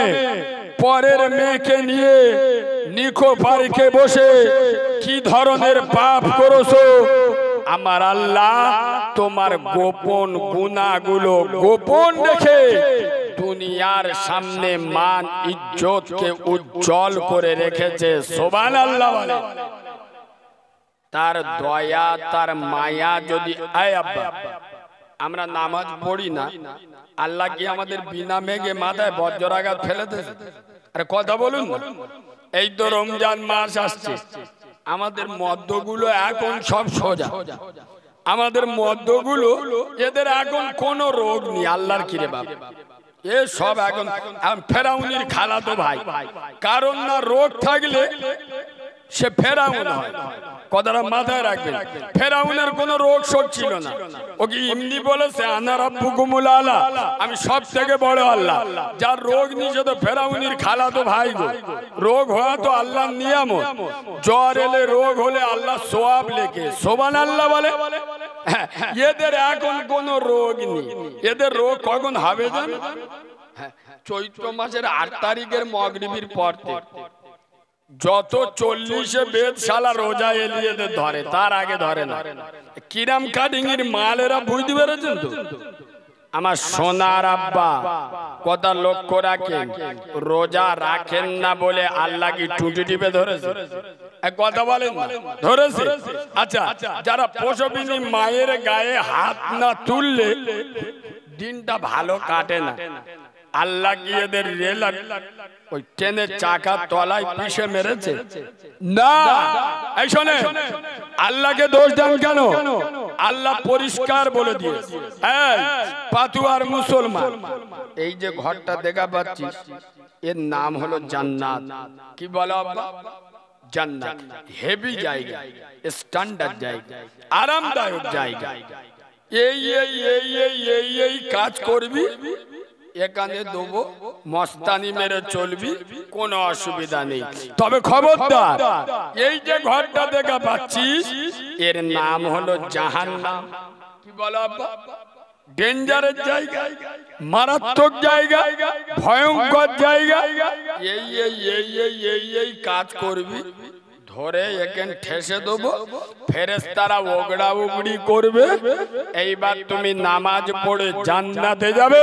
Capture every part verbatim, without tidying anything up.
পরের মেয়েকে নিয়ে নিখো বাড়িতে বসে কি ধরনের পাপ করেছো, আমার আল্লাহ তোমার গোপন গুনাহগুলো গোপন রেখে দুনিয়ার সামনে মান ইজ্জতকে উজ্জ্বল করে রেখেছে। সুবহানাল্লাহ বলে। তার দয়া তার মায়া যদি আয় আব্বা আমরা নামাজ পড়ি না, আল্লাহ কি আমাদের বিনা মেঘে মাথায় বজ্রাঘাত ফেলে দেয়? আরে কথা বলুন না। এই তো রমজান মাস আসছে, আমাদের মদ্যগুলো এখন সব সোজা, আমাদের মদ্যগুলো এদের এখন কোনো রোগ নেই। আল্লাহর কিরে বাবা, এ সব এখন ফেরাউনির খালাতো ভাই। কারণ না রোগ থাকলে সে ফেরাউন হয়, কথাটা মাথায় রাখবেন। ফেরাউনের কোনো রোগ শোক ছিল না, ওকে এমনি বলেছে আনা রাব্বুকুমুল আলা, আমি সব থেকে বড় আল্লাহ। যার রোগ নিয়ে তো ফেরাউনির খালাতো ভাই গো। রোগ হওয়া তো আল্লাহর নিয়ামত, জ্বর এলে রোগ হলে আল্লাহ সওয়াব লেখে। সুবহানাল্লাহ বলে। এদের এখন কোনো রোগ নেই, এদের রোগ কখন হবে জানো? চৈত্র মাসের আট তারিখের মাগরিবের পর থেকে যত চল্লিশে বেদশালা রোজা এলিয়ে ধরে, তার আগে ধরে না। কিরাম কাটিং এর মালেরা বুঝতে পেরেছেন তো? আমার সোনার আব্বা কথা লক্ষ্য রাখেন, রোজা রাখেন না বলে আল্লাহ কি টুটি টিপে ধরেছে? কথা বলেন না, ধরেছে? আচ্ছা, যারা প্রসবিনী মায়ের গায়ে হাত না তুললে দিনটা ভালো কাটে না, আল্লাহ কি এদের রেল ওই ট্রেনের চাকার তলায় পিষে মেরেছে? না। এই শোনে, আল্লাহকে দোষ দেন কেন? আল্লাহ পরিষ্কার বলে দিয়েছে, এই পাতুয়ার মুসলমান, এই যে ঘরটা দেখা পাচ্ছিস এর নাম হলো জান্নাত। কি বলো আব্বা? জান্নাত হেভি জায়গা, স্ট্যান্ডার্ড জায়গা, আরামদায়ক জায়গা। এই এই এই এই এই এই কাজ করবি, এখানে দেবো, মস্তানি মেরে চলবি, কোনো অসুবিধা নেই। তবে খবরদার, এই যে ঘরটা দেখা পাচ্ছিস এর নাম হলো জাহান্নাম। কি বলো আব্বা? ডেঞ্জারের জায়গা, মারাত্মক জায়গা, ভয়ঙ্কর জায়গা। এই এই এই এই এই এই কাজ করবি, ধরে এখানে ঠেসে দেবো, ফেরেশতারা ওগড়া উগড়ি করবে। এইবার তুমি নামাজ পড়ে জান্নাতে যাবে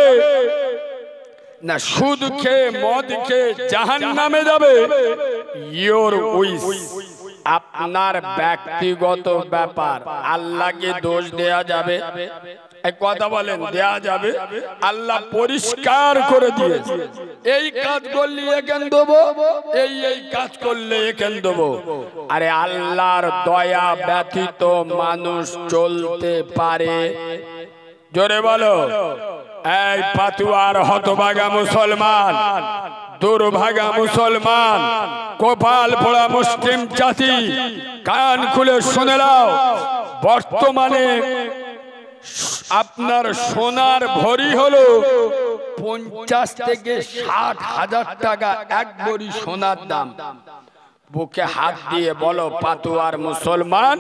না সুদ খেয়ে মদ খেয়ে জাহান্নামে যাবে? ইওর উইশ, আপনার ব্যক্তিগত ব্যাপার। আল্লাহকে দোষ দেয়া যাবে? এক কথা বলেন, দেয়া যাবে? আল্লাহ পরিষ্কার করে দিয়েছে, এই কাজ করলে এখান দেবো, এই এই কাজ করলে এখান দেবো। আরে আল্লাহর দয়া ব্যতীত মানুষ চলতে পারে? জোরে বলো। এই পাতুয়ার হতভাগা মুসলমান, দুর্ভাগা মুসলমান, কপাল পোড়া মুসলিম জাতি, কান খুলে শুনে নাও। বর্তমানে আপনার সোনার ভরি হলো পঞ্চাশ থেকে ষাট হাজার টাকা এক ভরি সোনার দাম। বুকে হাত দিয়ে বলো পাতুয়ার মুসলমান,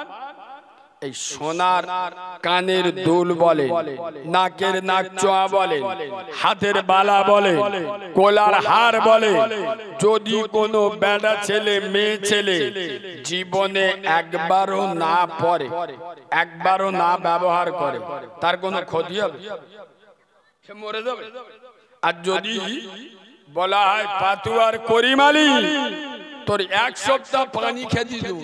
এই সোনার কানের দুল বলে, নাকের নাকচোয়া বলে, হাতের বালা বলে, কোলার হার বলে, যদি কোনো বেটা ছেলে মেয়ে ছেলে জীবনে একবারও না পরে, একবারও না ব্যবহার করে, তার কোনো ক্ষতি হবে? সে মরে যাবে। আর যদি বলা হয় পাতুয়ার করিম আলী তোর এক সপ্তাহ পানি খেতে দেব,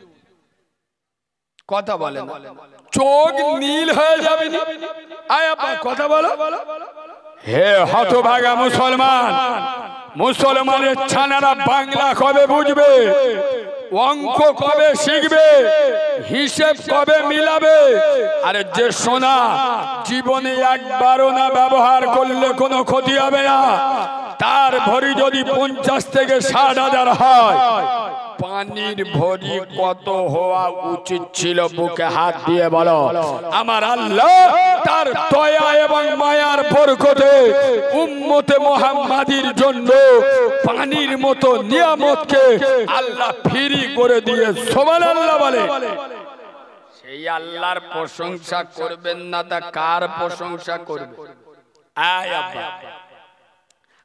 কথা বলে না, চোখ নীল হয়ে যাবে। কথা বলো। হে হতভাগা মুসলমান, মুসলমানের ছানারা বাংলা কবে বুঝবে, অঙ্ক কবে শিখবে, হিসেব কবে মিলাবে? আরে যে সোনা জীবনে একবারও না ব্যবহার করলে কোনো ক্ষতি হবে না, তার ভরি যদি পঞ্চাশ থেকে ষাট হাজার হয়, পানির ভরি কত হওয়া উচিত ছিল? বুকে হাত দিয়ে বলো। আমার আল্লাহ তার দয়া এবং মায়ার বরকতে উম্মতে মুহাম্মাদির জন্য পানির মতো নিয়ামতকে আল্লাহ ফ্রি করে দিয়ে সুবহানাল্লাহ বলে। সেই আল্লাহর প্রশংসা করবেন না তা কার প্রশংসা করবে? আয় আব্বা,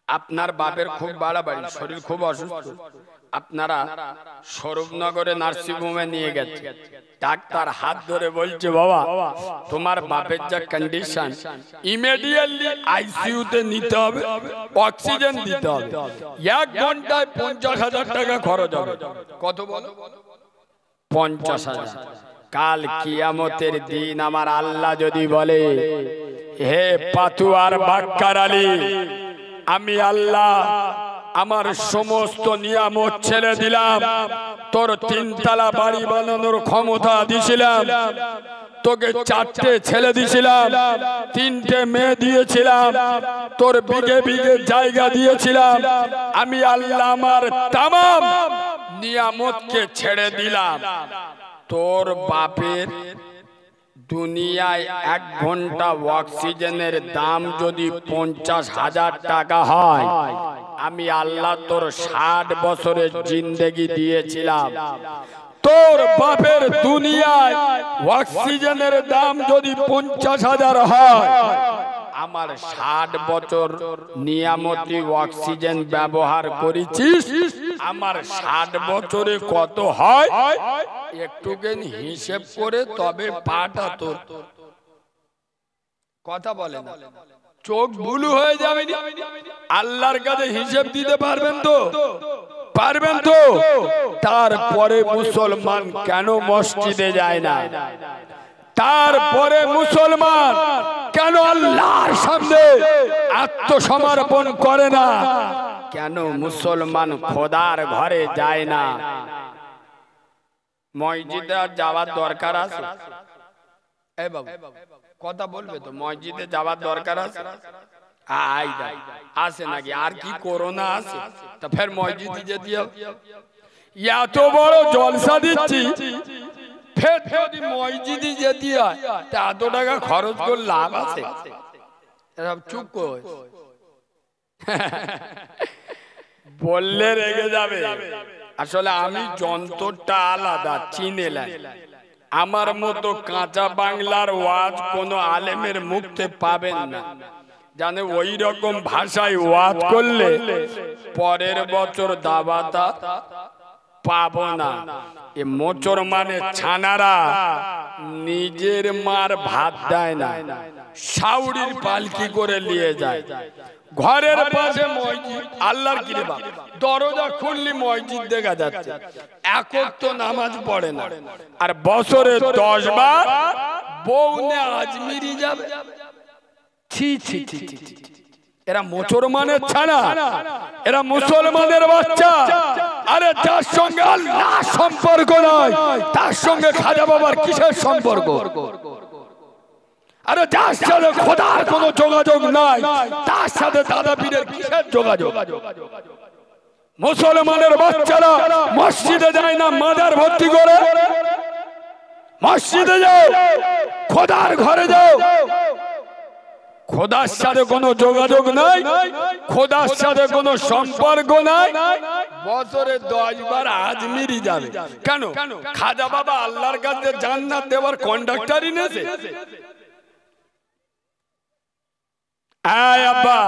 আপনার বাপের খুব বাড়াবাড়ি, শরীর খুব অসুস্থ, আপনারা স্বরূপনগরে নার্সিংহোমে নিয়ে গেছে, ডাক্তার হাত ধরে বলছে বাবা তোমার বাপের যা কন্ডিশন ইমিডিয়েটলি আইসিইউ তে নিতে হবে, অক্সিজেন দিতে হবে, এক ঘন্টায় পঞ্চাশ হাজার টাকা খরচ হবে। কত বলো? পঞ্চাশ হাজার। কাল কিয়ামতের দিন আমার আল্লাহ যদি বলে হে পাতুয়ার বাক্কার আলী, আমি আল্লাহ আমার সমস্ত নিয়ামত ছেড়ে দিলাম, তোর তিনতলা বাড়ি বানানোর ক্ষমতা দিছিলাম, তোকে চারটে ছেলে দিছিলাম, তিনটে মেয়ে দিয়েছিলাম, তোর বিঘে বিঘে জায়গা দিয়েছিলাম, আমি আল্লাহ আমার তামাম নিয়ামতকে ছেড়ে দিলাম, তোর বাপের দুনিয়ায় এক ঘন্টা অক্সিজেনের দাম যদি পঞ্চাশ হাজার টাকা হয়, আমি আল্লাহ তোর ষাট বছরের জিন্দেগি দিয়েছিলাম, তোর বাপের দুনিয়ায় অক্সিজেনের দাম যদি পঞ্চাশ হাজার হয়, আমার ষাট বছর নিয়ামতি অক্সিজেন ব্যবহার করেছিস, আমার ষাট বছরে কত হয় একটুখানি হিসেব করে তবে পাটা তোর। কথা বলে না, চোখ বুলু হয়ে যাবে, আল্লাহর কাছে হিসেব দিতে পারবেন তো? পারবেন তো? তারপরে মুসলমান কেন মসজিদে যায় না? তারপরে মুসলমান কেন আল্লাহর সামনে আত্মসমর্পণ করে না? কেন মুসলমান খোদার ঘরে যায় না? মসজিদে যাওয়ার দরকার আছে? এই বাবু কথা বলবে তো, মসজিদে যাওয়ার দরকার আছে? আছে নাকি? আর কি করোনা আছে তা ফের মসজিদে যেতে হবে? এত বড় জলসা দিচ্ছি, ফের যদি মসজিদে যেতে হয় তা এত টাকা খরচ করে লাভ আছে? চুপ করে বললে রেগে যাবে। আসলে আমি যন্ত্রটা আলাদা চিনেলাই, আমার মতো কাঁচা বাংলার ওয়াজ কোন আলেমের মুখে পাবেন না, জানে ওই রকম ভাষায় ওয়াজ করলে পরের বছর দাওয়াতা পাবো না। এ মোচর মানে ছানারা নিজের মার ভাত দেয় না, শাউরির পালকি করে নিয়ে যায়। ঘরের পাশে মসজিদ, আল্লাহর কি রে বাপ, দরজা খুললি মসজিদ দেখা যাচ্ছে, একক তো নামাজ পড়ে না, আর বছরে দশ বার বউ নে আজমিরি যাবে। ছি ছি ছি ছি, এরা মুসলমানের ছানা, এরা মুসলমানের বাচ্চা। আরে যার সঙ্গে আল্লাহ সম্পর্ক নয় তার সঙ্গে খাজা বাবার কিসের সম্পর্ক? আরে যার সাথে খোদার কোনো যোগাযোগ নাই তার সাথে দাদা পীরের কিসের যোগাযোগ? মুসলমানের বাচ্চারা মসজিদে যায় না, মাজার ভর্তি করে। মসজিদে যাও, খোদার ঘরে যাও, খোদার সাথে কোনো যোগাযোগ নাই, খোদার সাথে কোনো সম্পর্ক নাই, বছরে দশ বার আজমিরি যাবে। কেন? খাজা বাবা আল্লাহর কাছে জান্নাত দেওয়ার কন্ডাক্টরই নেছে। আয় আব্বা,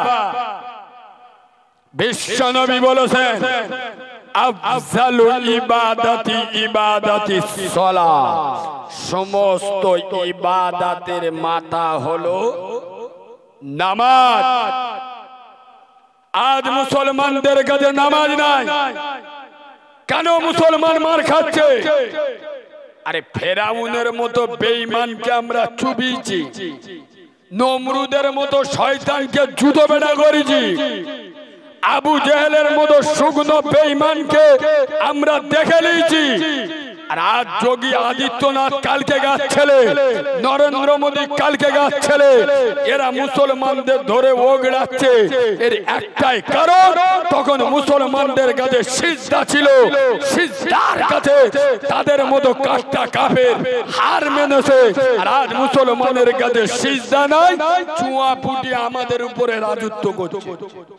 বিশ্বনবী বলেছেন আফজালুল ইবাদাতি ইবাদাতিস সালাহ, সমস্ত ইবাদতের মাথা হলো নামাজ। আজ মুসলমানদের কাছে নামাজ নাই, কেন মুসলমান মার খাচ্ছে? আরে ফেরাউনের মতো বেঈমানকে আমরা চুবিয়েছি, নমরুদের মতো শয়তানকে জুতো বেড়া করেছি, আবু জেহেলের মতো শুকনো বেঈমানকে আমরা দেখে নিয়েছি। আর আজ যোগী আদিত্যনাথ কালকে গাছ ছেলে, নরেন্দ্র মোদী কালকে গাছ ছেলে, এরা মুসলমানদের ধরে ওগড়াচ্ছে। এর একটাই কারণ, তখন মুসলমানদের কাছে সিজদা ছিল, সিজদার কাছে তাদের মতো কাটটা কাফের হার মেনেছে। আর আজ মুসলমানের কাছে সিজদা নাই, চুয়া ফুটি আমাদের উপরে রাজত্ব করছে।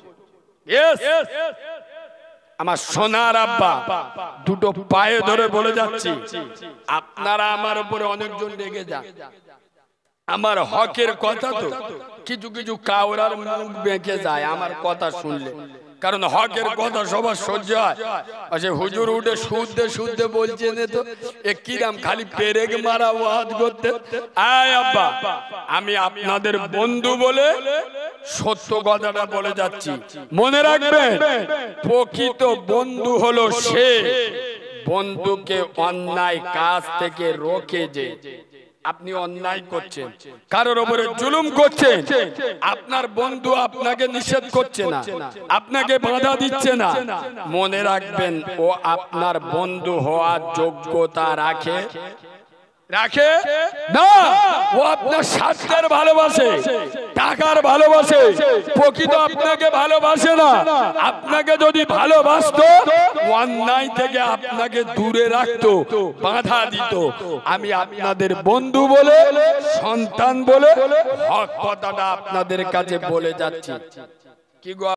আমার সোনার আব্বা, দুটো পায়ে ধরে বলে যাচ্ছি, আপনারা আমার উপরে অনেকজন রেগে যান, আমার হকের কথা তো কিছু কিছু কাউরার মুখ বেঁকে যায় আমার কথা শুনলে, কারণ হকের কথা সবার সহ্য হয়। আচ্ছা হুজুর উঠে শুদ্ধে শুদ্ধে বলছেন তো এ কিরাম খালি পেরেক মারা ওয়াজ করতে। আয় আব্বা, আমি আপনাদের বন্ধু বলে সত্য কথাটা বলে যাচ্ছি, মনে রাখবেন প্রকৃত বন্ধু হলো সে বন্ধুকে অন্যায় কাজ থেকে রোকে। যে আপনি অন্যায় করছেন, কারোর উপরে জুলুম করছেন, আপনার বন্ধু আপনাকে নিষেধ করছে না, আপনাকে বাধা দিচ্ছে না, মনে রাখবেন ও আপনার বন্ধু হওয়ার যোগ্যতা রাখে রাখে না। ও আপনার স্বার্থের ভালোবাসে, টাকার ভালোবাসে, প্রকৃত আপনাকে ভালোবাসে না। আপনাকে যদি ভালোবাসতো অন্যায় থেকে আপনাকে দূরে রাখতো, বাধা দিত। আমি আপনাদের বন্ধু বলে, সন্তান বলে হক কথাটা আপনাদের কাছে বলে যাচ্ছি। কি গো